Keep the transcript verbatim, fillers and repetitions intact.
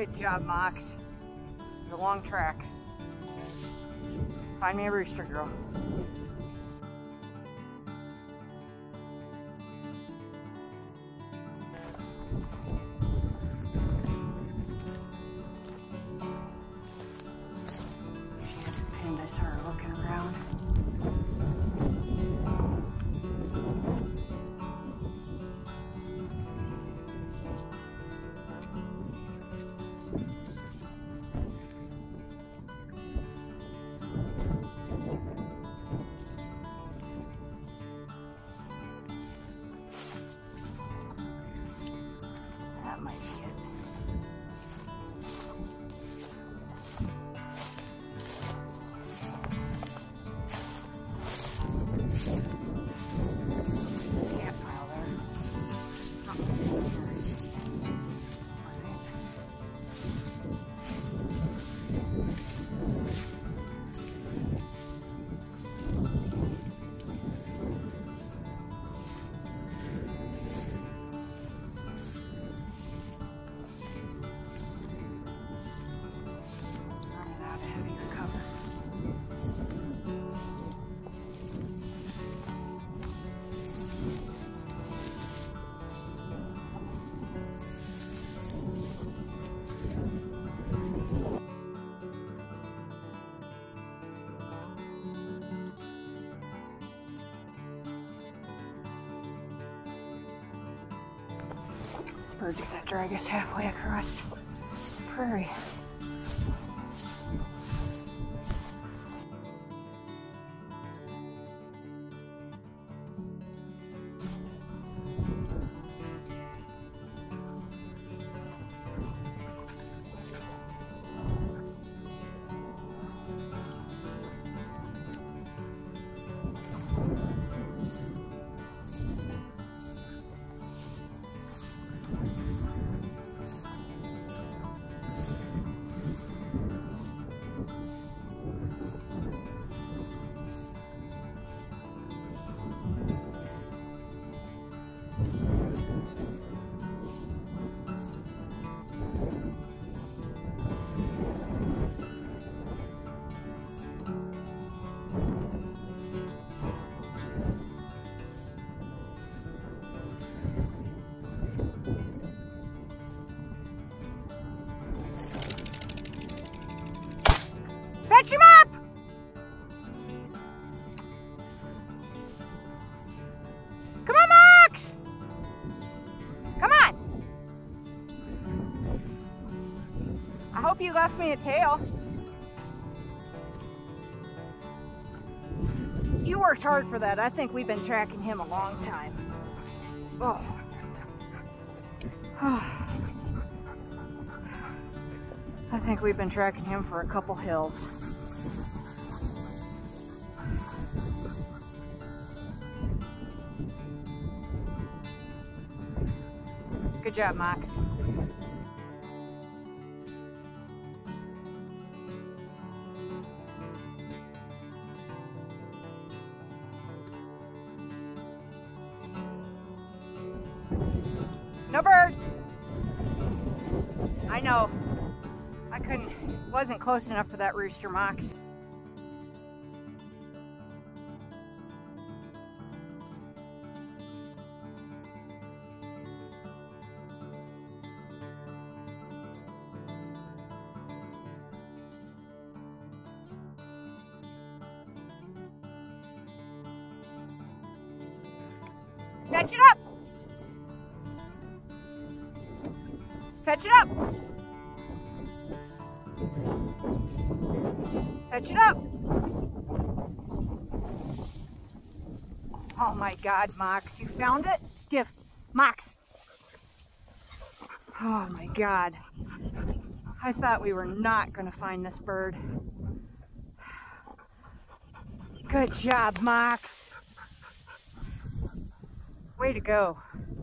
Good job, Mox. It's a long track. Find me a rooster, girl. And I started looking around. That might be it. Scat pile there. Something's in here. Bird's gonna drag us halfway across the prairie. Fetch him up! Come on, Max! Come on! I hope you left me a tail. You worked hard for that. I think we've been tracking him a long time. Oh. I think we've been tracking him for a couple hills. Good job, Max. No bird. I know. I couldn't, wasn't close enough for that rooster, Mox. Fetch it up! Fetch it up! Fetch it up! Oh my God, Mox, you found it? Give, Mox. Oh my God. I thought we were not going to find this bird. Good job, Mox. Way to go.